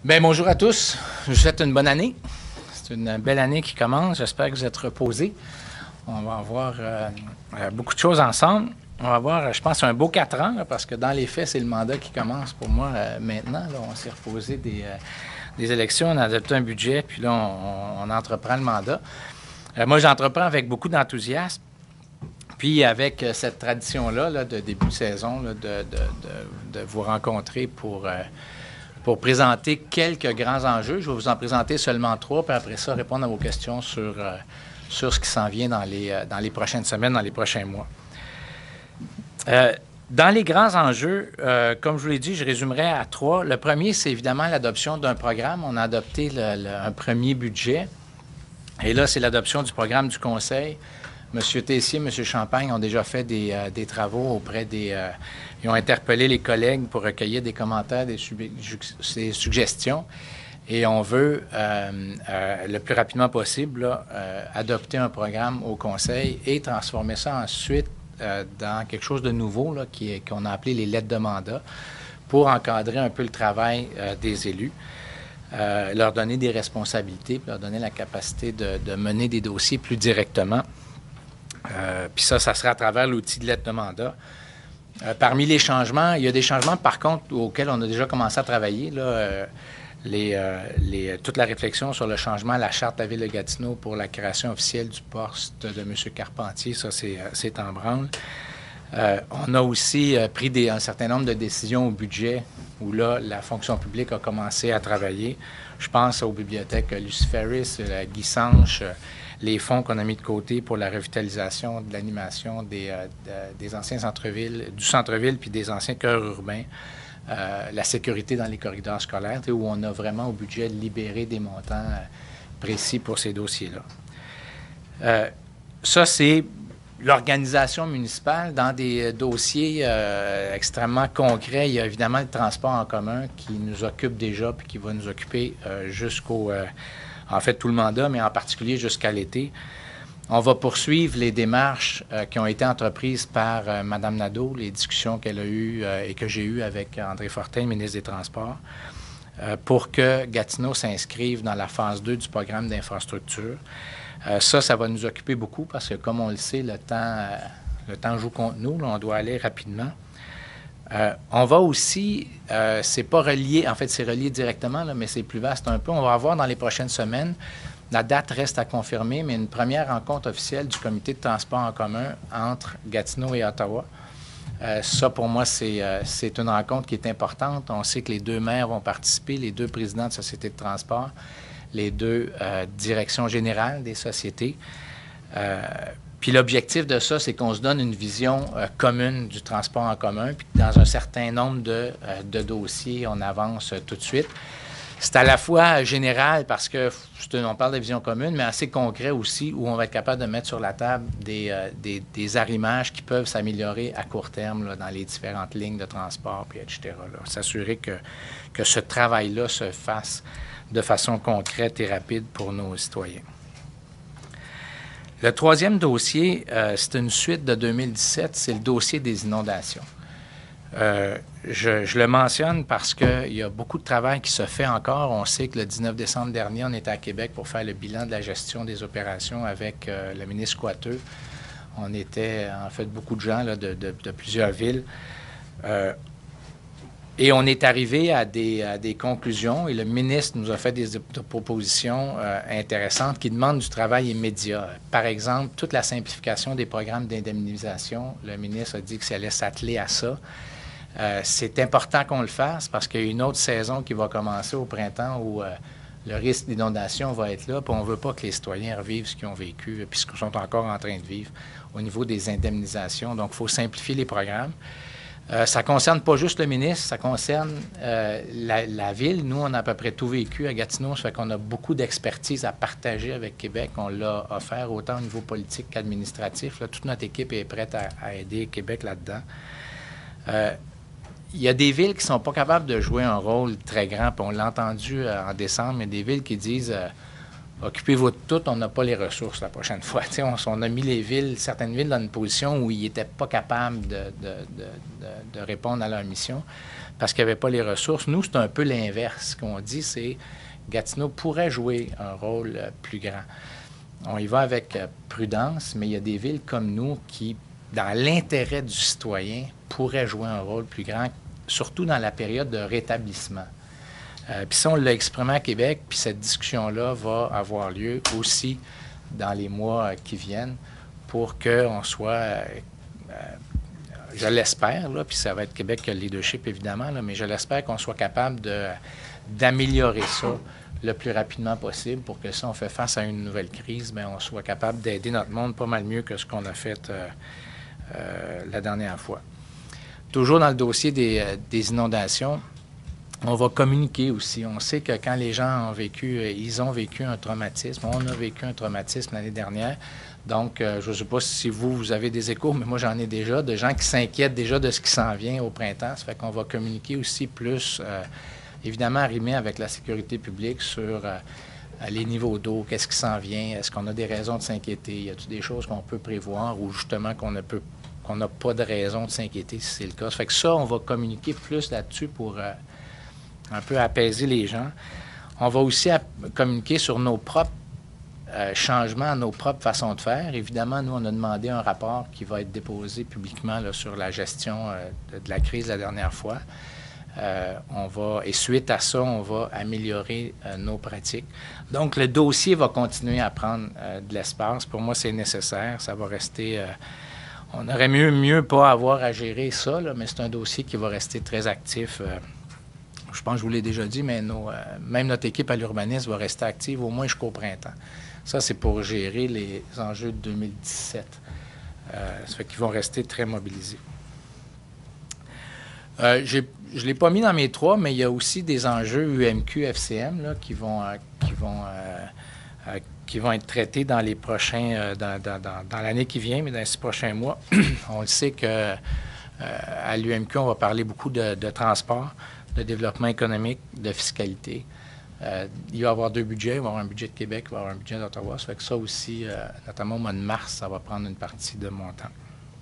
Bien, bonjour à tous. Je vous souhaite une bonne année. C'est une belle année qui commence. J'espère que vous êtes reposés. On va avoir beaucoup de choses ensemble. On va avoir, je pense, un beau 4 ans, là, parce que dans les faits, c'est le mandat qui commence pour moi maintenant. Là, on s'est reposé des élections, on a adopté un budget, puis là, on entreprend le mandat. Moi, j'entreprends avec beaucoup d'enthousiasme. Puis avec cette tradition-là là, de début de saison, là, de vous rencontrer pour présenter quelques grands enjeux. Je vais vous en présenter seulement 3, puis après ça, répondre à vos questions sur ce qui s'en vient dans les prochaines semaines, dans les prochains mois. Dans les grands enjeux, comme je vous l'ai dit, je résumerai à 3. Le premier, c'est évidemment l'adoption d'un programme. On a adopté un premier budget. Et là, c'est l'adoption du programme du Conseil. M. Tessier, M. Champagne ont déjà fait des travaux auprès ils ont interpellé les collègues pour recueillir des commentaires, des suggestions. Et on veut, le plus rapidement possible, là, adopter un programme au Conseil et transformer ça ensuite dans quelque chose de nouveau là, qu'on a appelé les lettres de mandat pour encadrer un peu le travail des élus. Leur donner des responsabilités, puis leur donner la capacité de mener des dossiers plus directement. Puis ça sera à travers l'outil de lettre de mandat. Parmi les changements, il y a des changements, par contre, auxquels on a déjà commencé à travailler. Là, toute la réflexion sur le changement à la Charte de la Ville de Gatineau pour la création officielle du poste de M. Carpentier, ça, c'est en branle. On a aussi pris un certain nombre de décisions au budget où là, la fonction publique a commencé à travailler. Je pense aux bibliothèques Lucie Ferris, Guy Sanche, les fonds qu'on a mis de côté pour la revitalisation de l'animation des anciens centres-villes, du centre-ville puis des anciens cœurs urbains, la sécurité dans les corridors scolaires, où on a vraiment au budget libéré des montants précis pour ces dossiers-là. Ça, c'est l'organisation municipale dans des dossiers extrêmement concrets. Il y a évidemment le transport en commun qui nous occupe déjà puis qui va nous occuper jusqu'au... en fait, tout le mandat, mais en particulier jusqu'à l'été. On va poursuivre les démarches qui ont été entreprises par Mme Nadeau, les discussions qu'elle a eues et que j'ai eues avec André Fortin, ministre des Transports, pour que Gatineau s'inscrive dans la phase 2 du programme d'infrastructure. Ça va nous occuper beaucoup parce que, comme on le sait, le temps joue contre nous. Là, on doit aller rapidement. On va aussi, c'est pas relié, en fait, c'est relié directement, là, mais c'est plus vaste un peu. On va avoir dans les prochaines semaines, la date reste à confirmer, mais une première rencontre officielle du comité de transport en commun entre Gatineau et Ottawa. Ça, pour moi, c'est une rencontre qui est importante. On sait que les 2 maires vont participer, les 2 présidents de sociétés de transport, les 2 directions générales des sociétés. Puis l'objectif de ça, c'est qu'on se donne une vision commune du transport en commun, puis dans un certain nombre de dossiers, on avance tout de suite. C'est à la fois général parce que on parle de vision commune, mais assez concret aussi, où on va être capable de mettre sur la table des arrimages qui peuvent s'améliorer à court terme là, dans les différentes lignes de transport, puis etc. Là. S'assurer que ce travail-là se fasse de façon concrète et rapide pour nos citoyens. Le 3e dossier, c'est une suite de 2017, c'est le dossier des inondations. Je le mentionne parce qu'il y a beaucoup de travail qui se fait encore. On sait que le 19 décembre dernier, on était à Québec pour faire le bilan de la gestion des opérations avec le ministre Coiteux. On était, en fait, beaucoup de gens là, de plusieurs villes. Et on est arrivé à des conclusions et le ministre nous a fait des propositions intéressantes qui demandent du travail immédiat. Par exemple, toute la simplification des programmes d'indemnisation, le ministre a dit que ça allait s'atteler à ça. C'est important qu'on le fasse parce qu'il y a une autre saison qui va commencer au printemps où le risque d'inondation va être là, puis on ne veut pas que les citoyens revivent ce qu'ils ont vécu puis ce qu'ils sont encore en train de vivre au niveau des indemnisations. Donc, il faut simplifier les programmes. Ça ne concerne pas juste le ministre, ça concerne la ville. Nous, on a à peu près tout vécu à Gatineau, ça fait qu'on a beaucoup d'expertise à partager avec Québec. On l'a offert autant au niveau politique qu'administratif. Là, toute notre équipe est prête à aider Québec là-dedans. Il y a des villes qui ne sont pas capables de jouer un rôle très grand, puis on l'a entendu en décembre, il y a des villes qui disent occupez-vous de tout, on n'a pas les ressources la prochaine fois. On a mis certaines villes dans une position où ils n'étaient pas capables de répondre à leur mission parce qu'ils n'avaient pas les ressources. Nous, c'est un peu l'inverse. Ce qu'on dit, c'est Gatineau pourrait jouer un rôle plus grand. On y va avec prudence, mais il y a des villes comme nous qui, dans l'intérêt du citoyen, pourraient jouer un rôle plus grand, surtout dans la période de rétablissement. Puis ça, on l'a exprimé à Québec, puis cette discussion-là va avoir lieu aussi dans les mois qui viennent pour qu'on soit, je l'espère, là, puis ça va être Québec qui a le leadership évidemment, là, mais je l'espère qu'on soit capable d'améliorer ça le plus rapidement possible pour que si on fait face à une nouvelle crise, bien, on soit capable d'aider notre monde pas mal mieux que ce qu'on a fait la dernière fois. Toujours dans le dossier des inondations, on va communiquer aussi. On sait que quand les gens ils ont vécu un traumatisme. On a vécu un traumatisme l'année dernière. Donc, je ne sais pas si vous avez des échos, mais moi, j'en ai déjà, de gens qui s'inquiètent déjà de ce qui s'en vient au printemps. Ça fait qu'on va communiquer aussi plus, évidemment, arrimé avec la sécurité publique sur les niveaux d'eau, qu'est-ce qui s'en vient, est-ce qu'on a des raisons de s'inquiéter, y a-t-il des choses qu'on peut prévoir ou justement qu'on n'a pas de raison de s'inquiéter si c'est le cas. Ça fait que ça, on va communiquer plus là-dessus pour un peu apaiser les gens. On va aussi communiquer sur nos propres changements, nos propres façons de faire. Évidemment, nous, on a demandé un rapport qui va être déposé publiquement là, sur la gestion de la crise la dernière fois. Et suite à ça, on va améliorer nos pratiques. Donc, le dossier va continuer à prendre de l'espace. Pour moi, c'est nécessaire. Ça va rester... on aurait mieux pas avoir à gérer ça, là, mais c'est un dossier qui va rester très actif. Je pense que je vous l'ai déjà dit, mais même notre équipe à l'urbanisme va rester active au moins jusqu'au printemps. Ça, c'est pour gérer les enjeux de 2017. Ça fait qu'ils vont rester très mobilisés. Je ne l'ai pas mis dans mes trois, mais il y a aussi des enjeux UMQ-FCM là, qui vont être traités dans les prochains, dans l'année qui vient, mais dans les 6 prochains mois. On le sait qu'à l'UMQ, on va parler beaucoup de transport, de développement économique, de fiscalité. Il va y avoir 2 budgets. Il va y avoir un budget de Québec, il va y avoir un budget d'Ottawa. Ça fait que ça aussi, notamment au mois de mars, ça va prendre une partie de mon temps.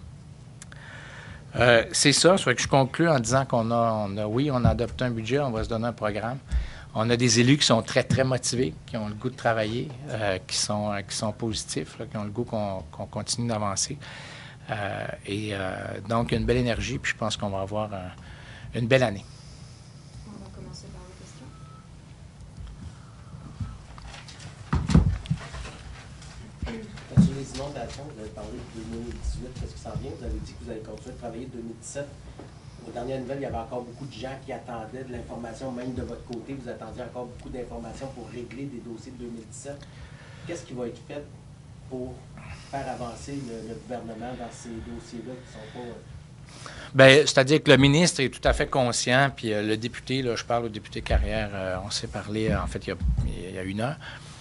C'est ça. Ça fait que je conclue en disant qu'on on a adopté un budget, on va se donner un programme. On a des élus qui sont très, très motivés, qui ont le goût de travailler, qui sont positifs, là, qui ont le goût qu'on continue d'avancer. Donc, il y a une belle énergie, puis je pense qu'on va avoir une belle année. Sur les inondations, vous avez parlé de 2018, qu'est-ce qui s'en vient? Vous avez dit que vous allez continuer de travailler 2017. Aux dernières nouvelles, il y avait encore beaucoup de gens qui attendaient de l'information, même de votre côté, vous attendiez encore beaucoup d'informations pour régler des dossiers de 2017. Qu'est-ce qui va être fait pour faire avancer le gouvernement dans ces dossiers-là qui ne sont pas... Bien, c'est-à-dire que le ministre est tout à fait conscient, puis le député, là, je parle au député Carrière, on s'est parlé, en fait, il y a 1 heure.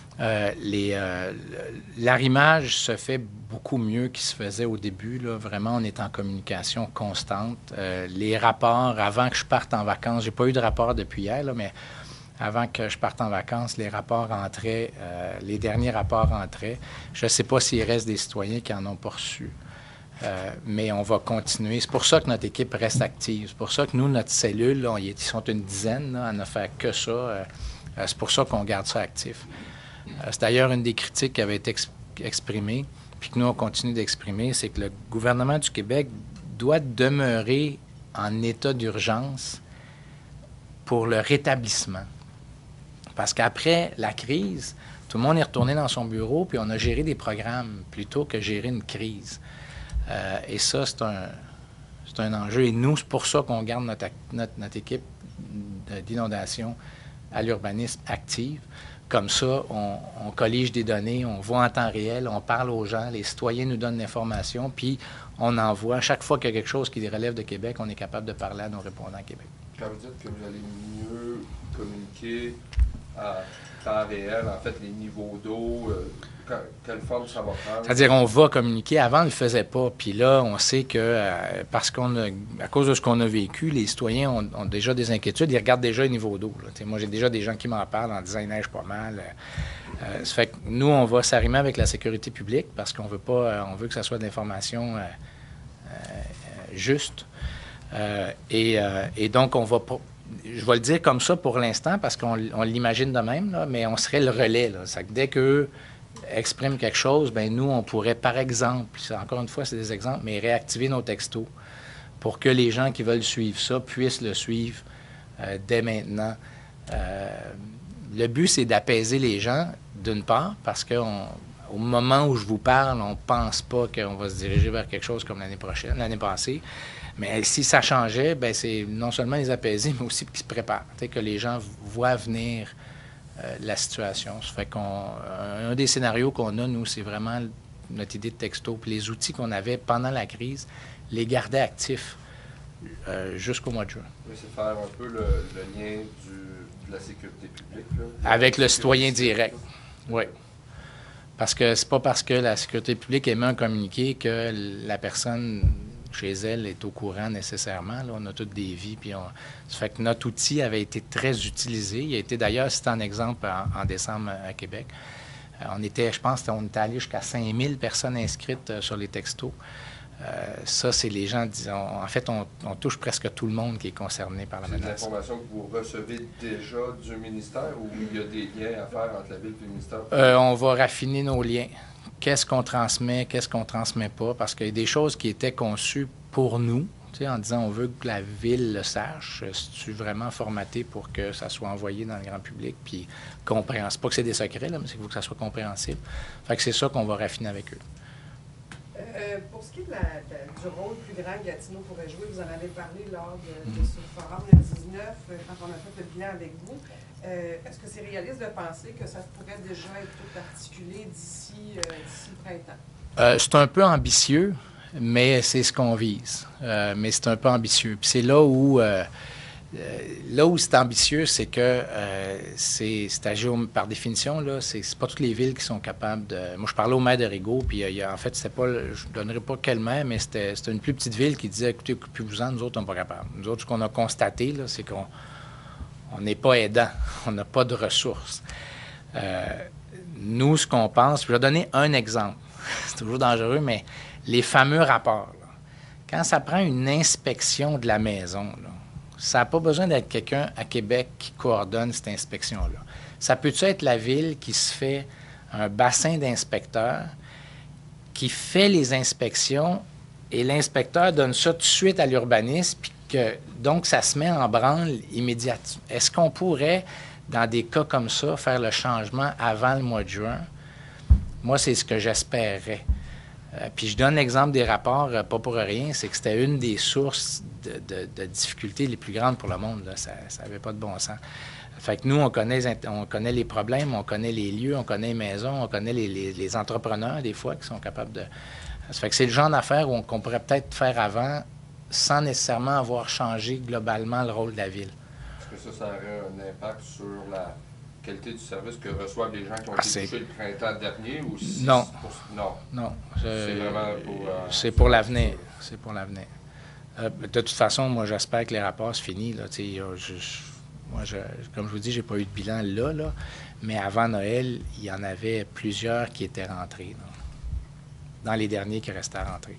L'arrimage se fait beaucoup mieux qu'il se faisait au début. Là. Vraiment, on est en communication constante. Les rapports, avant que je parte en vacances, j'ai pas eu de rapport depuis hier, là, mais avant que je parte en vacances, les rapports entraient, les derniers rapports entraient. Je ne sais pas s'il reste des citoyens qui n'en ont pas reçu. Mais on va continuer. C'est pour ça que notre équipe reste active. C'est pour ça que nous, notre cellule, là, ils sont une dizaine là, à ne faire que ça. C'est pour ça qu'on garde ça actif. C'est d'ailleurs une des critiques qui avait été exprimée, puis que nous, on continue d'exprimer, c'est que le gouvernement du Québec doit demeurer en état d'urgence pour le rétablissement. Parce qu'après la crise, tout le monde est retourné dans son bureau, puis on a géré des programmes plutôt que gérer une crise. Et ça, c'est un enjeu. Et nous, c'est pour ça qu'on garde notre équipe d'inondation à l'urbanisme active. Comme ça, on collige des données, on voit en temps réel, on parle aux gens, les citoyens nous donnent l'information, puis on envoie. Chaque fois qu'il y a quelque chose qui relève de Québec, on est capable de parler à nos répondants à Québec. Quand vous dites que vous allez mieux communiquer à temps réel, en fait, les niveaux d'eau, quelle forme ça va prendre? C'est-à-dire, on va communiquer. Avant, on ne le faisait pas. Puis là, on sait que, à cause de ce qu'on a vécu, les citoyens ont déjà des inquiétudes. Ils regardent déjà le niveau d'eau. Moi, j'ai déjà des gens qui m'en parlent en disant il neige pas mal. Ça fait que nous, on va s'arrimer avec la sécurité publique parce qu'on veut pas, on veut que ça soit de l'information juste. Et donc, on va pas. Je vais le dire comme ça pour l'instant parce qu'on l'imagine de même, là, mais on serait le relais. Là. Ça, dès qu'eux expriment quelque chose, bien, nous, on pourrait, par exemple, encore une fois, c'est des exemples, mais réactiver nos textos pour que les gens qui veulent suivre ça puissent le suivre dès maintenant. Le but, c'est d'apaiser les gens, d'une part, parce qu'au moment où je vous parle, on ne pense pas qu'on va se diriger vers quelque chose comme l'année passée. Mais si ça changeait, bien, c'est non seulement les apaiser, mais aussi qu'ils se préparent, que les gens voient venir la situation. Ça fait un des scénarios qu'on a, nous, c'est vraiment notre idée de texto. Puis les outils qu'on avait pendant la crise, les garder actifs jusqu'au mois de juin. Oui, c'est faire un peu le lien de la sécurité publique. Là, avec le citoyen direct, oui. Parce que c'est pas parce que la sécurité publique émet un communiqué que la personne chez elle est au courant nécessairement. Là, on a toutes des vies. Puis ça fait que notre outil avait été très utilisé. Il a été d'ailleurs, c'était un exemple en décembre à Québec. On était allé jusqu'à 5000 personnes inscrites sur les textos. Ça, c'est les gens, disons, en fait, on touche presque tout le monde qui est concerné par la menace. C'est de l'information que vous recevez déjà du ministère ou il y a des liens à faire entre la Ville et le ministère? On va raffiner nos liens. Qu'est-ce qu'on transmet pas, parce qu'il y a des choses qui étaient conçues pour nous, en disant on veut que la Ville le sache. C'est-tu vraiment formaté pour que ça soit envoyé dans le grand public, puis compréhensible. Pas que c'est des secrets, là, mais c'est qu'il faut que ça soit compréhensible. Fait que c'est ça qu'on va raffiner avec eux. Pour ce qui est du rôle plus grand que Gatineau pourrait jouer, vous en avez parlé lors de ce forum le 19, quand on a fait le bilan avec vous. Est-ce que c'est réaliste de penser que ça pourrait déjà être tout articulé d'ici le printemps? C'est un peu ambitieux, mais c'est ce qu'on vise. Mais c'est un peu ambitieux. Puis c'est là où c'est ambitieux, c'est que c'est agir par définition, là, c'est pas toutes les villes qui sont capables de... Moi, je parlais au maire de Rigaud, puis en fait, c'était pas... Je ne donnerai pas quel maire, mais c'était une plus petite ville qui disait, écoutez, occupez-vous-en, nous autres, on n'est pas capables. Nous autres, ce qu'on a constaté, là, c'est qu'on n'est pas aidant, on n'a pas de ressources. Nous, ce qu'on pense... Je vais donner un exemple. C'est toujours dangereux, mais les fameux rapports, là, quand ça prend une inspection de la maison, là, ça n'a pas besoin d'être quelqu'un à Québec qui coordonne cette inspection-là. Ça peut-tu être la Ville qui se fait un bassin d'inspecteurs, qui fait les inspections, et l'inspecteur donne ça tout de suite à l'urbanisme, puis que donc ça se met en branle immédiatement. Est-ce qu'on pourrait, dans des cas comme ça, faire le changement avant le mois de juin? Moi, c'est ce que j'espérais. Puis je donne l'exemple des rapports, pas pour rien, c'est que c'était une des sources de difficultés les plus grandes pour le monde. Là. Ça n'avait pas de bon sens. Fait que nous, on connaît les problèmes, on connaît les lieux, on connaît les maisons, on connaît les entrepreneurs, des fois, qui sont capables de... Ça fait que c'est le genre d'affaires qu'on pourrait peut-être faire avant sans nécessairement avoir changé globalement le rôle de la Ville. Est-ce que ça aurait un impact sur la qualité du service que reçoivent les gens qui ont été touchés le printemps dernier? Ou si non. Non. C'est vraiment pour... c'est pour l'avenir. C'est pour l'avenir. De toute façon, moi, j'espère que les rapports se finissent. Là, comme je vous dis, j'ai pas eu de bilan là, mais avant Noël, il y en avait plusieurs qui étaient rentrés. Là, dans les derniers qui restaient à rentrer.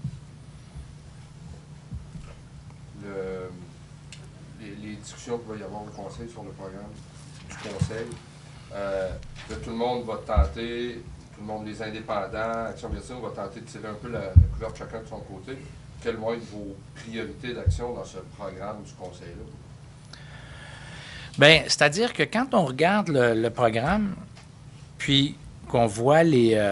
Les discussions qu'il va y avoir au Conseil sur le programme du Conseil, tout le monde va tenter, tout le monde, les indépendants, Action Médecine, va tenter de tirer un peu la couverture chacun de son côté. Quelles vont être vos priorités d'action dans ce programme du Conseil-là? Bien, c'est-à-dire que quand on regarde le programme, puis qu'on voit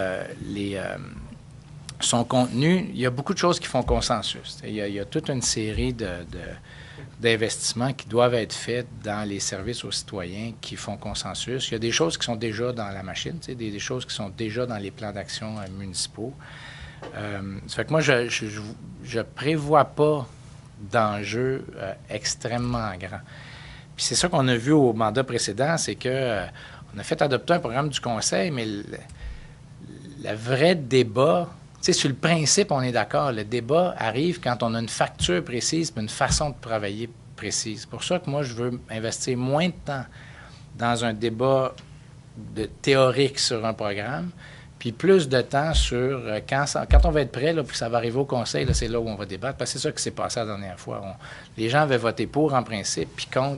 son contenu, il y a beaucoup de choses qui font consensus. Il y a toute une série d'investissements qui doivent être faits dans les services aux citoyens qui font consensus. Il y a des choses qui sont déjà dans la machine, des choses qui sont déjà dans les plans d'action municipaux. Ça fait que moi, je prévois pas d'enjeux extrêmement grands. Puis c'est ça qu'on a vu au mandat précédent, c'est que on a fait adopter un programme du Conseil, mais le vrai débat, tu sais, sur le principe, on est d'accord. Le débat arrive quand on a une facture précise et une façon de travailler précise. C'est pour ça que moi, je veux investir moins de temps dans un débat théorique sur un programme, puis plus de temps sur quand on va être prêt, là, puis ça va arriver au conseil, là, c'est là où on va débattre, parce que c'est ça qui s'est passé la dernière fois. Les gens avaient voté pour en principe, puis contre.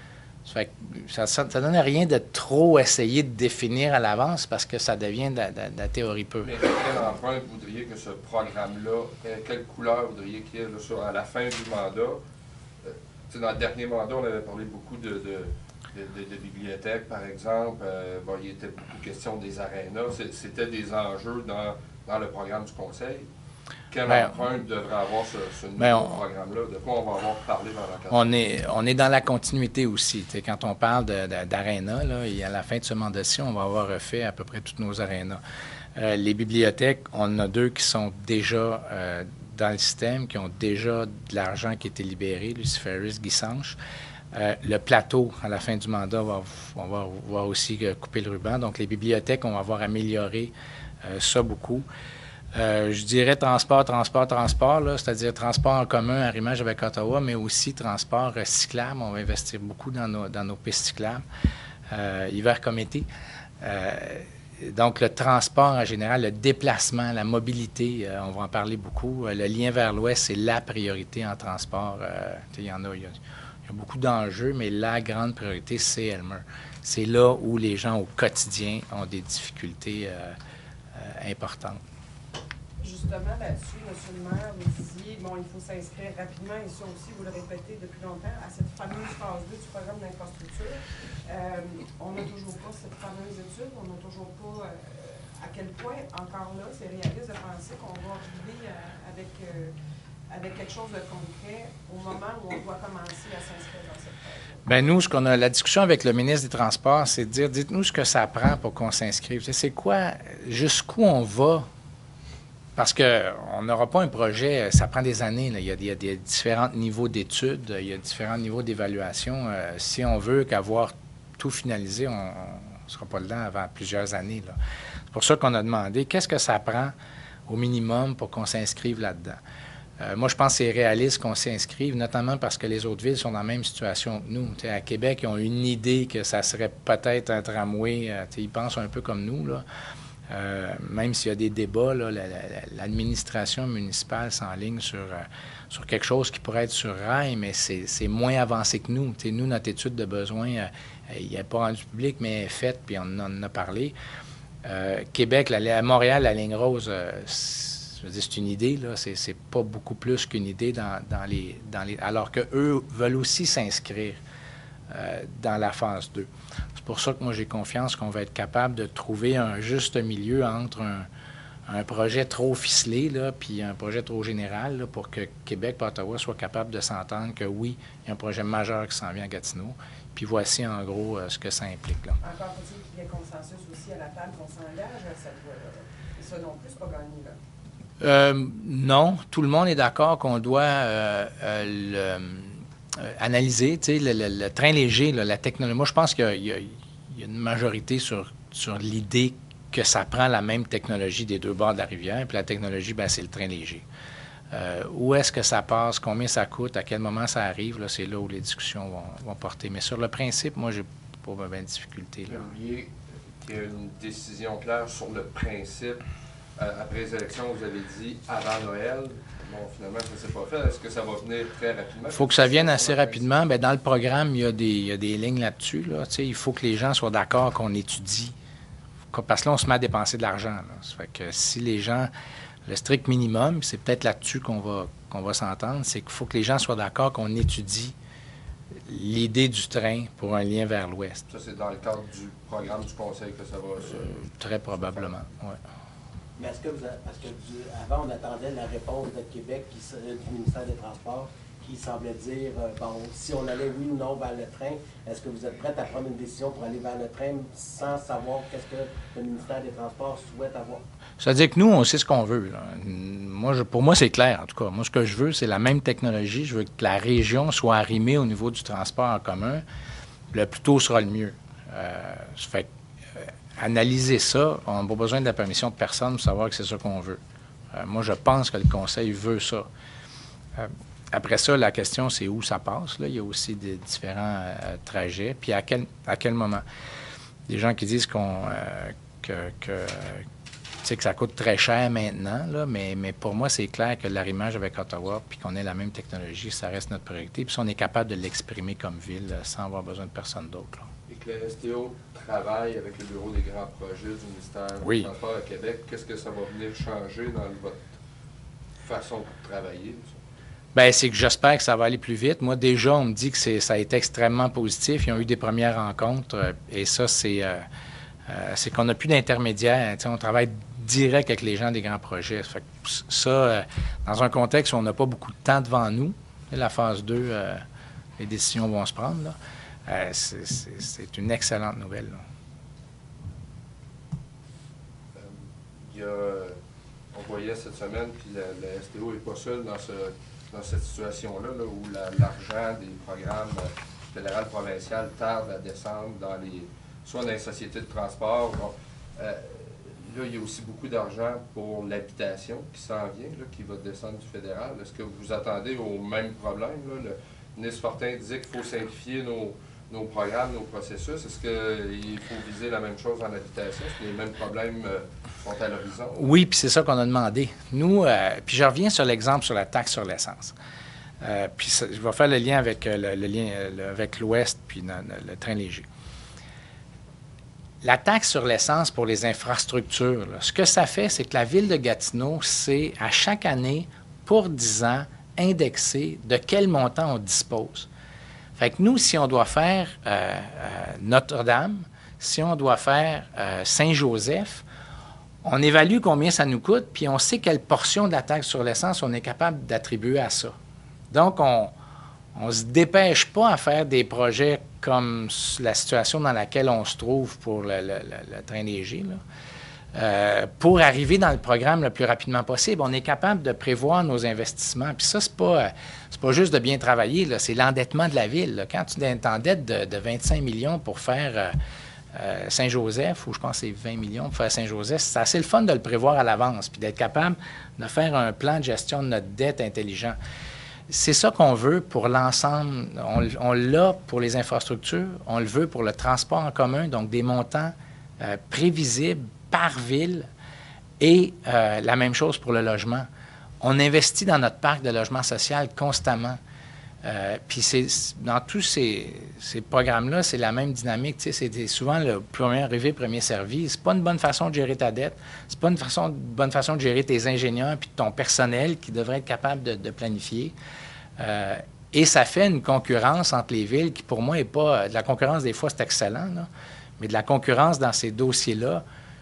Ça ne donne rien de trop essayer de définir à l'avance parce que ça devient de la théorie pure. Mais quelle empreinte voudriez que ce programme-là, quelle couleur voudriez qu'il y ait à la fin du mandat? Dans le dernier mandat, on avait parlé beaucoup de bibliothèques, par exemple. Il était beaucoup question des arénas. C'était des enjeux dans le programme du conseil. Quelle empreinte devrait avoir ce nouveau programme-là? De quoi on va avoir parlé dans la campagne? On est dans la continuité aussi. T'sais, quand on parle d'arénas, à la fin de ce mandat-ci, on va avoir refait à peu près toutes nos arénas. Les bibliothèques, on en a 2 qui sont déjà dans le système, qui ont déjà de l'argent qui a été libéré, Luciferis, Guy Sanche. Le plateau, à la fin du mandat, on va aussi couper le ruban. Donc, les bibliothèques, on va avoir amélioré ça beaucoup. Je dirais transport, là, c'est-à-dire transport en commun, arrimage avec Ottawa, mais aussi transport cyclable. On va investir beaucoup dans nos pistes cyclables, hiver comme été. Donc, le transport en général, le déplacement, la mobilité, on va en parler beaucoup. Le lien vers l'Ouest, c'est la priorité en transport. Il y a beaucoup d'enjeux, mais la grande priorité, c'est Elmer. C'est là où les gens, au quotidien, ont des difficultés importantes. Justement, là-dessus, M. le maire, vous disiez, il faut s'inscrire rapidement, et ça aussi, vous le répétez depuis longtemps, à cette fameuse phase 2 du programme d'infrastructure. On n'a toujours pas cette fameuse étude, on n'a toujours pas à quel point, encore là, c'est réaliste de penser qu'on va arriver avec quelque chose de concret au moment où on doit commencer à s'inscrire dans cette phase. Bien, nous, la discussion avec le ministre des Transports, c'est de dire, dites-nous ce que ça prend pour qu'on s'inscrive. C'est quoi, jusqu'où on va? Parce qu'on n'aura pas un projet, ça prend des années. Là. Il y a des différents niveaux d'études, il y a différents niveaux d'évaluation. Si on veut qu'avoir tout finalisé, on ne sera pas dedans avant plusieurs années. Là. C'est pour ça qu'on a demandé qu'est-ce que ça prend au minimum pour qu'on s'inscrive là-dedans. Moi, je pense que c'est réaliste qu'on s'y inscrive, notamment parce que les autres villes sont dans la même situation que nous. T'sais, à Québec, ils ont une idée que ça serait peut-être un tramway. Ils pensent un peu comme nous, là. Même s'il y a des débats, là, l'administration municipale s'enligne sur quelque chose qui pourrait être sur rail, mais c'est moins avancé que nous. T'sais, nous, notre étude de besoin, il n'est pas rendue publique, mais elle est faite, puis on en a parlé. Québec, à Montréal, la ligne rose, c'est une idée, là. C'est pas beaucoup plus qu'une idée dans les alors qu'eux veulent aussi s'inscrire dans la phase 2. C'est pour ça que moi, j'ai confiance qu'on va être capable de trouver un juste milieu entre un projet trop ficelé, là, puis un projet trop général, là, pour que Québec et Ottawa soient capables de s'entendre que oui, il y a un projet majeur qui s'en vient à Gatineau. Puis voici, en gros, ce que ça implique. Là. Encore faut-il qu'il y ait consensus aussi à la table qu'on s'engage à cette voie-là. Et ça non plus, c'est pas gagné, là. Non, tout le monde est d'accord qu'on doit analyser, tu sais, le train léger, là, la technologie. Moi, je pense qu'il y a une majorité sur l'idée que ça prend la même technologie des 2 bords de la rivière. Puis la technologie, bien, c'est le train léger. Où est-ce que ça passe? Combien ça coûte? À quel moment ça arrive? Là, c'est là où les discussions vont porter. Mais sur le principe, moi, j'ai pas bien de difficulté. Vous vouliez qu'il y ait une décision claire sur le principe. Après les élections, vous avez dit avant Noël. Bon, finalement, ça ne s'est pas fait. Est-ce que ça va venir très rapidement? Il faut que ça vienne assez rapidement. Bien, dans le programme, il y a des lignes là-dessus. Là. Il faut que les gens soient d'accord qu'on étudie. Parce que là, on se met à dépenser de l'argent. Là. Ça fait que si les gens... Le strict minimum, c'est peut-être là-dessus qu'on va s'entendre, c'est qu'il faut que les gens soient d'accord qu'on étudie l'idée du train pour un lien vers l'Ouest. Ça, c'est dans le cadre du programme du Conseil que ça va se... Très probablement, oui. Mais est-ce que parce que avant, on attendait la réponse de Québec, du ministère des Transports, qui semblait dire, si on allait oui ou non vers le train, est-ce que vous êtes prête à prendre une décision pour aller vers le train sans savoir qu'est-ce que le ministère des Transports souhaite avoir? C'est-à-dire que nous, on sait ce qu'on veut. Là. Pour moi, c'est clair, en tout cas. Moi, ce que je veux, c'est la même technologie. Je veux que la région soit arrimée au niveau du transport en commun. Le plus tôt sera le mieux. Ça fait analyser ça. On n'a pas besoin de la permission de personne pour savoir que c'est ça qu'on veut. Moi, je pense que le conseil veut ça. Après ça, la question, c'est où ça passe. Là. Il y a aussi des différents trajets. Puis à quel moment. Des gens qui disent que ça coûte très cher maintenant, là, mais pour moi, c'est clair que l'arrimage avec Ottawa, puis qu'on ait la même technologie, ça reste notre priorité. Puis si on est capable de l'exprimer comme ville sans avoir besoin de personne d'autre. Là. Et que le STO travaille avec le Bureau des grands projets du ministère Oui. du Transport à Québec, qu'est-ce que ça va venir changer dans votre façon de travailler? Bien, c'est que j'espère que ça va aller plus vite. Moi, déjà, on me dit que ça a été extrêmement positif. Ils ont eu des premières rencontres et ça, c'est qu'on n'a plus d'intermédiaires. On travaille direct avec les gens des grands projets. Fait que ça, dans un contexte où on n'a pas beaucoup de temps devant nous, la phase 2, les décisions vont se prendre, là, c'est une excellente nouvelle. Là. On voyait cette semaine, puis le STO n'est pas seul dans cette situation-là, là, où l'argent des programmes fédéral, provincial tarde à descendre soit dans les sociétés de transport. Bon, là, il y a aussi beaucoup d'argent pour l'habitation qui s'en vient, là, qui va descendre du fédéral. Est-ce que vous attendez au même problème? Là? Le ministre Fortin disait qu'il faut simplifier nos programmes, nos processus. Est-ce qu'il faut viser la même chose en habitation? Est-ce que les mêmes problèmes sont à l'horizon? Oui, puis c'est ça qu'on a demandé. Nous, puis je reviens sur l'exemple sur la taxe sur l'essence. Puis je vais faire le lien avec avec l'Ouest puis le train léger. La taxe sur l'essence pour les infrastructures, là, ce que ça fait, c'est que la Ville de Gatineau, c'est à chaque année, pour 10 ans, indexé de quel montant on dispose. Fait que nous, si on doit faire Notre-Dame, si on doit faire Saint-Joseph, on évalue combien ça nous coûte, puis on sait quelle portion de la taxe sur l'essence on est capable d'attribuer à ça. Donc, on ne se dépêche pas à faire des projets comme la situation dans laquelle on se trouve pour le train léger, là, pour arriver dans le programme le plus rapidement possible. On est capable de prévoir nos investissements. Puis ça, c'est pas juste de bien travailler, là, c'est l'endettement de la Ville. Là. Quand tu t'endettes de 25 millions pour faire Saint-Joseph, ou je pense que c'est 20 millions pour faire Saint-Joseph, c'est assez le fun de le prévoir à l'avance, puis d'être capable de faire un plan de gestion de notre dette intelligent. C'est ça qu'on veut pour l'ensemble. On l'a pour les infrastructures, on le veut pour le transport en commun, donc des montants prévisibles par ville, et la même chose pour le logement. On investit dans notre parc de logement social constamment. Puis dans tous ces programmes-là, c'est la même dynamique. C'est souvent le premier arrivé, premier servi. C'est pas une bonne façon de gérer ta dette. C'est pas une bonne façon de gérer tes ingénieurs puis ton personnel qui devrait être capable de planifier. Et ça fait une concurrence entre les villes qui, pour moi, n'est pas... De la concurrence, des fois, c'est excellent, là, mais de la concurrence dans ces dossiers-là...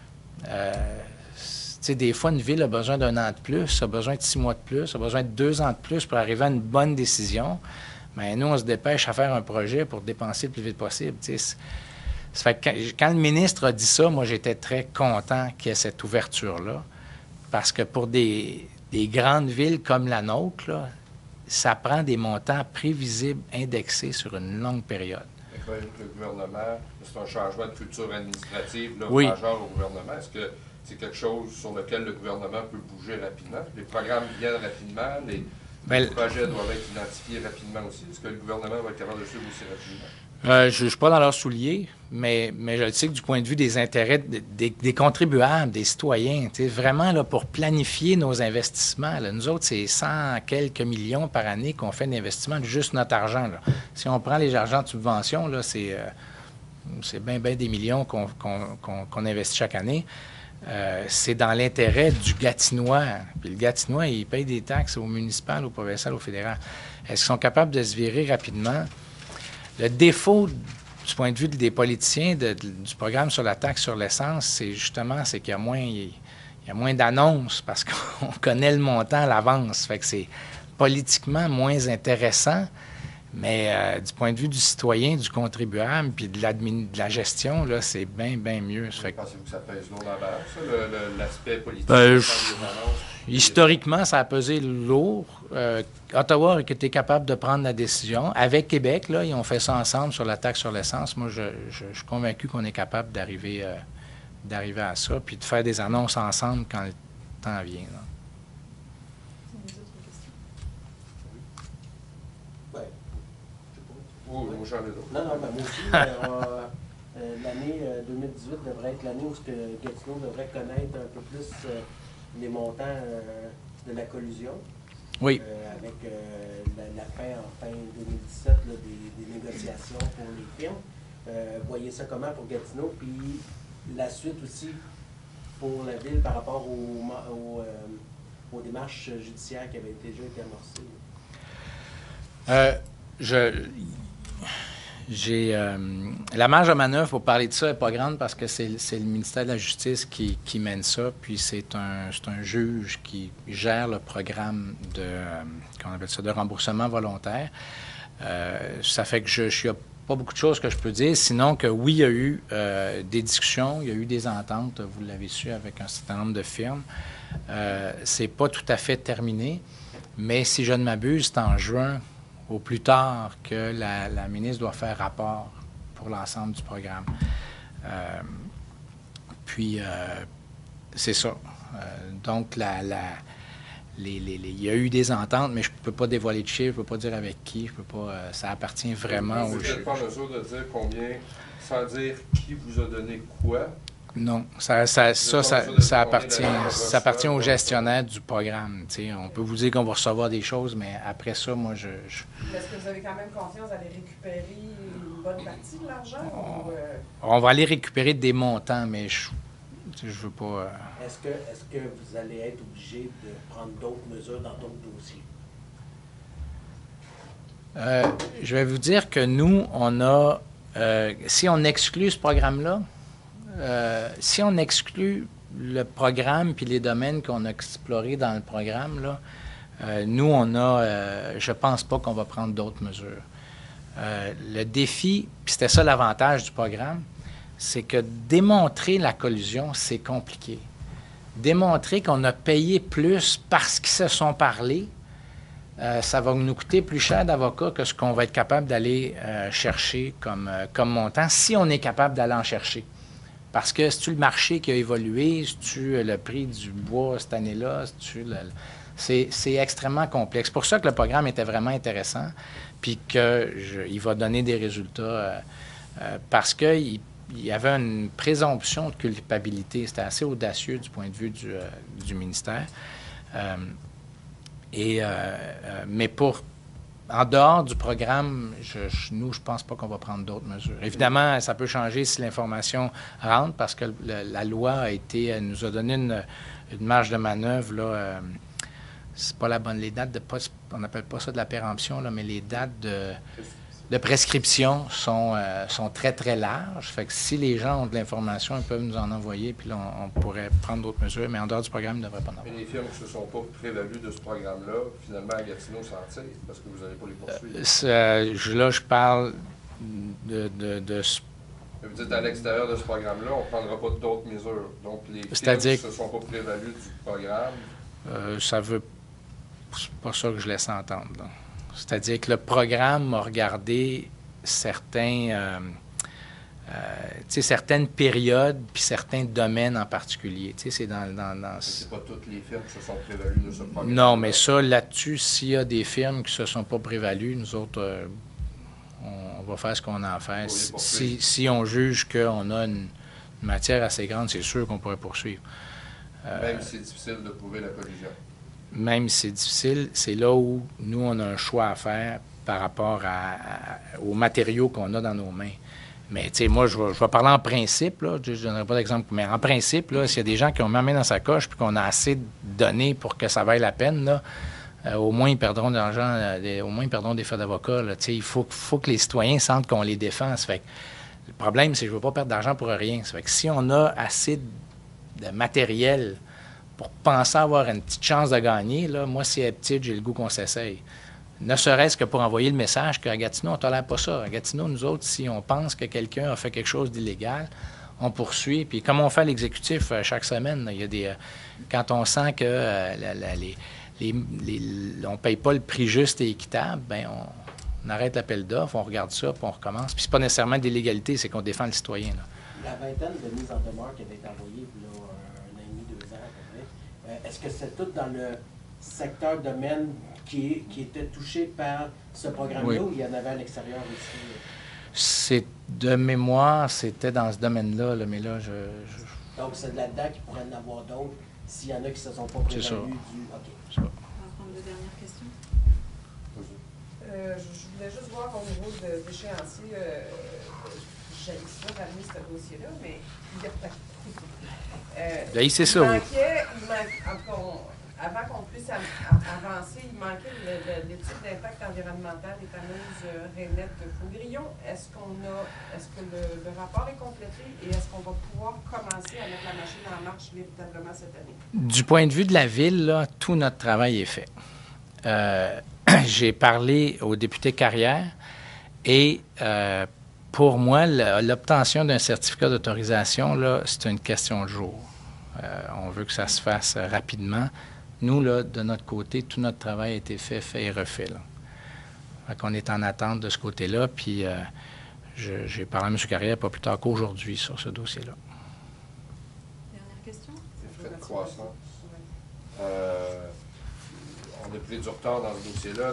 des fois, une ville a besoin d'un an de plus, a besoin de 6 mois de plus, a besoin de 2 ans de plus pour arriver à une bonne décision. Mais nous, on se dépêche à faire un projet pour dépenser le plus vite possible. Ça fait que quand le ministre a dit ça, moi, j'étais très content qu'il y ait cette ouverture-là. Parce que pour des grandes villes comme la nôtre, là, ça prend des montants prévisibles indexés sur une longue période. Avec le gouvernement, c'est un changement de culture administrative là, oui. Majeur au gouvernement. Est-ce que c'est quelque chose sur lequel le gouvernement peut bouger rapidement? Les programmes viennent rapidement, les projets doivent être identifiés rapidement aussi. Est-ce que le gouvernement va être capable de suivre aussi rapidement? Je ne suis pas dans leurs souliers, mais je le sais que du point de vue des intérêts des contribuables, des citoyens, vraiment là, pour planifier nos investissements, là, nous autres, c'est 100 quelques millions par année qu'on fait d'investissement de juste notre argent. Là. Si on prend les argents de subvention, là, c'est bien des millions qu'on investit chaque année. C'est dans l'intérêt du Gatinois. Puis le Gatinois, il paye des taxes au municipal, au provincial, au fédéral. Est-ce qu'ils sont capables de se virer rapidement? Le défaut du point de vue des politiciens du programme sur la taxe sur l'essence, c'est qu'il y a moins d'annonces parce qu'on connaît le montant à l'avance. Fait que c'est politiquement moins intéressant, mais du point de vue du citoyen, du contribuable, puis de la gestion, là, c'est bien mieux. Pensez-vous que ça pèse lourd dans la balance, l'aspect politique? Historiquement, ça a pesé lourd. Ottawa a été capable de prendre la décision. Avec Québec, là, ils ont fait ça ensemble sur la taxe sur l'essence. Moi, je suis convaincu qu'on est capable d'arriver d'arriver à ça, puis de faire des annonces ensemble quand le temps vient. Là. Ouais. Oui, moi j'en ai d'autres. Non, ben moi aussi, l'année 2018 devrait être l'année où Gatineau devrait connaître un peu plus les montants de la collusion. Oui. Avec la fin en fin 2017 là, des négociations pour les firmes. Voyez ça comment pour Gatineau, puis la suite aussi pour la ville par rapport aux démarches judiciaires qui avaient déjà été amorcées. La marge de manœuvre pour parler de ça n'est pas grande parce que c'est le ministère de la Justice qui mène ça, puis c'est un juge qui gère le programme de remboursement volontaire. Ça fait que je suis pas beaucoup de choses que je peux dire, sinon que oui, il y a eu des discussions, il y a eu des ententes, vous l'avez su, avec un certain nombre de firmes. C'est pas tout à fait terminé, mais si je ne m'abuse, c'est en juin au plus tard que la ministre doit faire rapport pour l'ensemble du programme. Puis, c'est ça. Donc, il y a eu des ententes, mais je ne peux pas dévoiler de chiffres, je ne peux pas dire avec qui, je peux pas. Ça appartient vraiment au juge. Vous n'êtes pas en mesure de dire combien, sans dire qui vous a donné quoi? Non, ça appartient au gestionnaire du programme. T'sais. On peut vous dire qu'on va recevoir des choses, mais après ça, moi, Est-ce que vous avez quand même confiance d'aller récupérer une bonne partie de l'argent? On va aller récupérer des montants, mais je veux pas... Est-ce que vous allez être obligé de prendre d'autres mesures dans d'autres dossiers? Je vais vous dire que nous, on a... si on exclut ce programme-là, si on exclut le programme puis les domaines qu'on a explorés dans le programme, là, nous, on a... je pense pas qu'on va prendre d'autres mesures. Le défi, puis c'était ça l'avantage du programme, c'est que démontrer la collusion, c'est compliqué. Démontrer qu'on a payé plus parce qu'ils se sont parlé, ça va nous coûter plus cher d'avocat que ce qu'on va être capable d'aller chercher comme montant, si on est capable d'aller en chercher. Parce que c'est-tu le marché qui a évolué, c'est-tu le prix du bois cette année-là, c'est extrêmement complexe. C'est pour ça que le programme était vraiment intéressant, puis qu'il va donner des résultats, parce qu'il y avait une présomption de culpabilité. C'était assez audacieux du point de vue du ministère. Mais en dehors du programme, nous, je ne pense pas qu'on va prendre d'autres mesures. Évidemment, ça peut changer si l'information rentre, parce que la loi nous a donné une marge de manœuvre, là, c'est pas la bonne. Les dates on n'appelle pas ça de la péremption, là, mais les dates de prescription sont très, très larges. Fait que si les gens ont de l'information, ils peuvent nous en envoyer, puis là, on pourrait prendre d'autres mesures, mais en dehors du programme, il ne devrait pas en avoir. Mais les firmes qui ne se sont pas prévalues de ce programme-là, finalement, à Gatineau s'en tire, parce que vous n'allez pas les poursuivre. Là, je parle de Vous dites à l'extérieur de ce programme-là, on ne prendra pas d'autres mesures. Donc, les firmes qui ne se sont pas prévalues du programme... C'est pas ça que je laisse entendre, là. C'est-à-dire que le programme a regardé certaines périodes puis certains domaines en particulier. C'est c'est pas toutes les firmes qui se sont prévalues de ce programme. Non, mais ça, là-dessus, s'il y a des firmes qui ne se sont pas prévalues, nous autres, on va faire ce qu'on a à faire. Si on juge qu'on a une matière assez grande, c'est sûr qu'on pourrait poursuivre. Même si c'est difficile de prouver la collusion. Même si c'est difficile, c'est là où nous, on a un choix à faire par rapport aux matériaux qu'on a dans nos mains. Mais, tu sais, moi, je vais parler en principe, là, je ne donnerai pas d'exemple, mais en principe, là, s'il y a des gens qui ont mis la main dans sa coche puis qu'on a assez donné pour que ça vaille la peine, là, au moins, ils perdront de l'argent, au moins, ils perdront des frais d'avocat. Tu sais, il faut que les citoyens sentent qu'on les défend. Ça fait que, le problème, c'est que je ne veux pas perdre d'argent pour rien. Ça fait que si on a assez de matériel pour penser avoir une petite chance de gagner, là, moi, si elle est petite, j'ai le goût qu'on s'essaye. Ne serait-ce que pour envoyer le message qu'à Gatineau, on ne tolère pas ça. À Gatineau, nous autres, si on pense que quelqu'un a fait quelque chose d'illégal, on poursuit. Puis comme on fait à l'exécutif chaque semaine, il y a quand on sent que on ne paye pas le prix juste et équitable, bien, on arrête l'appel d'offres, on regarde ça, puis on recommence. Puis c'est pas nécessairement de l'illégalité, c'est qu'on défend le citoyen, là. la vingtaine de mises en demeure qui avaient été envoyées il y a un an et demi, 2 ans à peu près, est-ce que c'est tout dans le secteur domaine qui était touché par ce programme-là Oui. ou il y en avait à l'extérieur aussi? C'est de mémoire, c'était dans ce domaine-là, là, mais là, Donc, c'est de là-dedans qu'il pourrait en avoir d'autres s'il y en a qui ne se sont pas C'est ça. prévenus du... OK. ça. On va prendre deux dernières questions. Je voulais juste voir au niveau de l'échéancier, j'allais ça ramener ce dossier-là, mais il y a Là, c'est ça, oui. en tout cas, avant qu'on puisse avancer, il manquait l'étude d'impact environnemental des fameuses rainettes de Faugrillon. Est-ce que le rapport est complété et est-ce qu'on va pouvoir commencer à mettre la machine en marche véritablement cette année? Du point de vue de la ville, là, tout notre travail est fait. J'ai parlé au député Carrière et pour moi, l'obtention d'un certificat d'autorisation, là, c'est une question de jour. On veut que ça se fasse rapidement. Nous, là, de notre côté, tout notre travail a été fait et refait. Là. Fait qu'on est en attente de ce côté-là, puis j'ai parlé à M. Carrière pas plus tard qu'aujourd'hui sur ce dossier-là. Dernière question? Les frais de croissance. On a pris du retard dans ce dossier-là.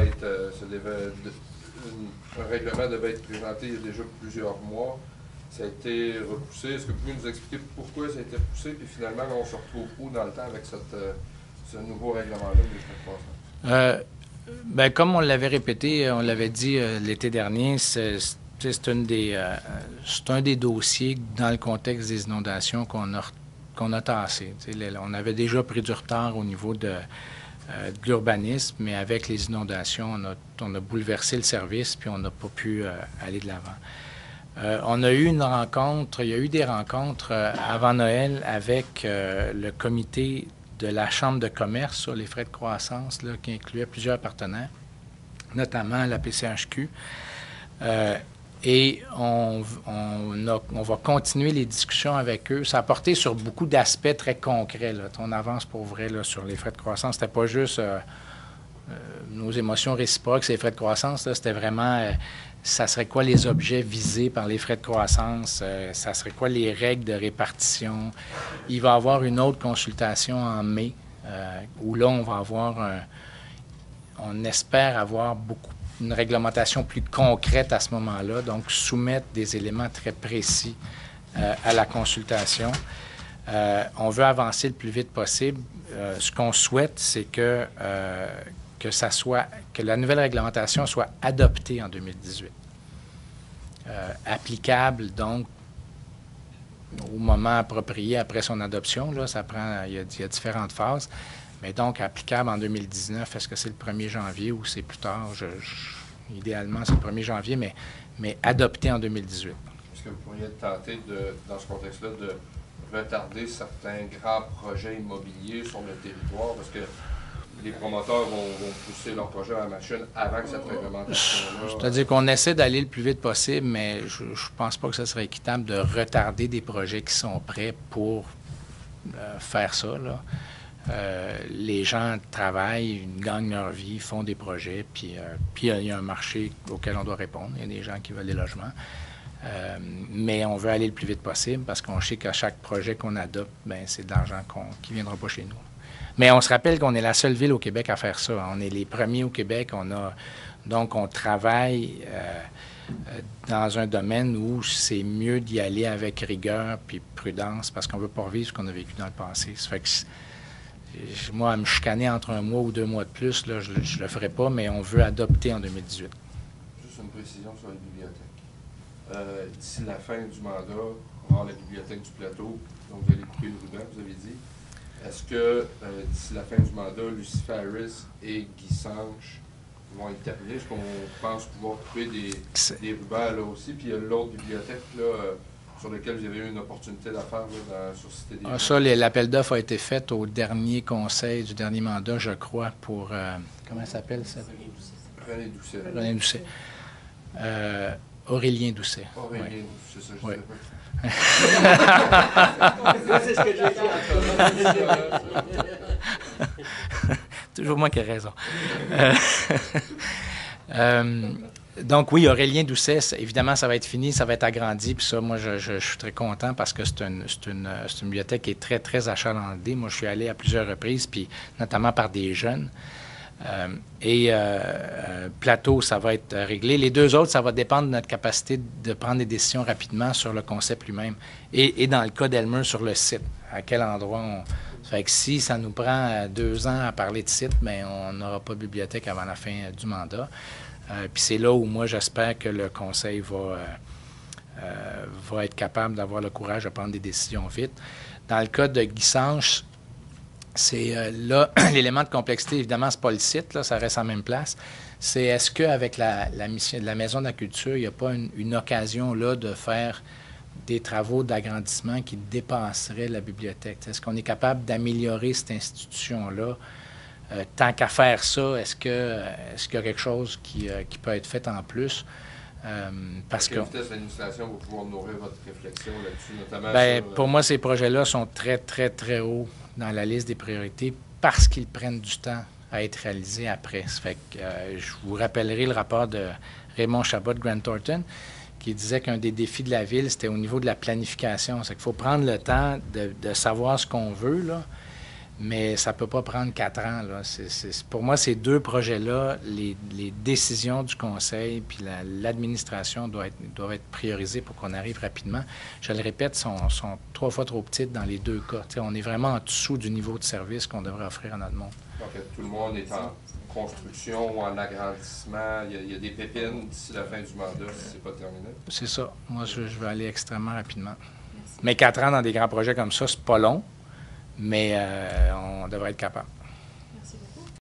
Un règlement devait être présenté il y a déjà plusieurs mois. Ça a été repoussé. Est-ce que vous pouvez nous expliquer pourquoi ça a été repoussé? Puis finalement, on se retrouve où dans le temps avec ce nouveau règlement-là des frais de croissance? Bien, comme on l'avait répété, on l'avait dit l'été dernier, c'est un des dossiers dans le contexte des inondations qu'on a tassé. On avait déjà pris du retard au niveau de l'urbanisme, mais avec les inondations, on a bouleversé le service puis on n'a pas pu aller de l'avant. On a eu une rencontre, il y a eu des rencontres avant Noël avec le comité de la Chambre de commerce sur les frais de croissance, là, qui incluait plusieurs partenaires, notamment la PCHQ. Et on va continuer les discussions avec eux. Ça a porté sur beaucoup d'aspects très concrets. Là. On avance pour vrai là, sur les frais de croissance. C'était pas juste nos émotions réciproques, c'est les frais de croissance. Là. C'était vraiment, ça serait quoi les objets visés par les frais de croissance? Ça serait quoi les règles de répartition? Il va y avoir une autre consultation en mai, où là, on va avoir on espère avoir une réglementation plus concrète à ce moment-là, donc soumettre des éléments très précis à la consultation. On veut avancer le plus vite possible. Ce qu'on souhaite, c'est que la nouvelle réglementation soit adoptée en 2018. Applicable, donc, au moment approprié après son adoption. Là, il y a différentes phases. Mais donc, applicable en 2019, est-ce que c'est le 1er janvier ou c'est plus tard? Idéalement, c'est le 1er janvier, mais adopté en 2018. Est-ce que vous pourriez tenter, dans ce contexte-là, de retarder certains grands projets immobiliers sur le territoire? Parce que les promoteurs vont pousser leur projet à la machine avant que cette réglementation-là... C'est-à-dire qu'on essaie d'aller le plus vite possible, mais je ne pense pas que ce serait équitable de retarder des projets qui sont prêts pour faire ça, là. Les gens travaillent, ils gagnent leur vie, font des projets, puis il y a un marché auquel on doit répondre. Il y a des gens qui veulent des logements. Mais on veut aller le plus vite possible parce qu'on sait qu'à chaque projet qu'on adopte, bien, c'est de l'argent qui ne viendra pas chez nous. Mais on se rappelle qu'on est la seule ville au Québec à faire ça. On est les premiers au Québec. Donc, on travaille dans un domaine où c'est mieux d'y aller avec rigueur puis prudence parce qu'on ne veut pas revivre ce qu'on a vécu dans le passé. Ça fait que moi, à me chicaner entre 1 mois ou 2 mois de plus, là, je ne le ferai pas, mais on veut adopter en 2018. Juste une précision sur les bibliothèques. D'ici la fin du mandat, on va avoir la bibliothèque du plateau, donc vous allez couper le ruban, vous avez dit. Est-ce que d'ici la fin du mandat, Lucifer Harris et Guy Sanche vont être terminés? Est-ce qu'on pense pouvoir couper des rubans là aussi? Puis il y a l'autre bibliothèque là, sur lequel vous avez eu une opportunité d'affaires sur Cité des Gens. Ça, l'appel d'offres a été fait au dernier conseil du dernier mandat, je crois, pour... comment ça s'appelle, ça? René Doucet. René Doucet. Aurélien Doucet. Aurélien, ouais. C'est ça, je ouais. C'est ce que j'ai dit. Toujours moi qui ai raison. Donc oui, Aurélien Doucet, évidemment, ça va être fini, ça va être agrandi. Puis ça, moi, je suis très content parce que c'est une bibliothèque qui est très, très achalandée. Moi, je suis allé à plusieurs reprises, puis notamment par des jeunes. Plateau, ça va être réglé. Les deux autres, ça va dépendre de notre capacité de prendre des décisions rapidement sur le concept lui-même. Et dans le cas d'Elmer, sur le site, à quel endroit on... Fait que si ça nous prend 2 ans à parler de site, bien, on n'aura pas de bibliothèque avant la fin du mandat. Puis c'est là où moi, j'espère que le conseil va être capable d'avoir le courage de prendre des décisions vite. Dans le cas de Guy Sanche, c'est là, l'élément de complexité, évidemment, c'est pas le site, là, ça reste en même place. C'est est-ce qu'avec la mission de la Maison de la Culture, il n'y a pas une occasion là de faire des travaux d'agrandissement qui dépasseraient la bibliothèque? Est-ce qu'on est capable d'améliorer cette institution-là? Tant qu'à faire ça, est-ce qu'il y a quelque chose qui peut être fait en plus? Parce que vitesse l'administration va pouvoir nourrir votre réflexion là-dessus, notamment pour moi, ces projets-là sont très, très, très hauts dans la liste des priorités parce qu'ils prennent du temps à être réalisés après. Ça fait que, je vous rappellerai le rapport de Raymond Chabot de Grant Thornton qui disait qu'un des défis de la ville, c'était au niveau de la planification. C'est qu'il faut prendre le temps de savoir ce qu'on veut, là, mais ça ne peut pas prendre 4 ans. Là. Pour moi, ces 2 projets-là, les décisions du conseil puis l'administration doivent être priorisées pour qu'on arrive rapidement. Je le répète, sont 3 fois trop petites dans les 2 cas. T'sais, on est vraiment en dessous du niveau de service qu'on devrait offrir à notre monde. Donc, tout le monde est en construction ou en agrandissement. Il y a des pépines d'ici la fin du mandat si ce n'est pas terminé. C'est ça. Moi, je vais aller extrêmement rapidement. Merci. Mais 4 ans dans des grands projets comme ça, c'est pas long. Mais on devrait être capable.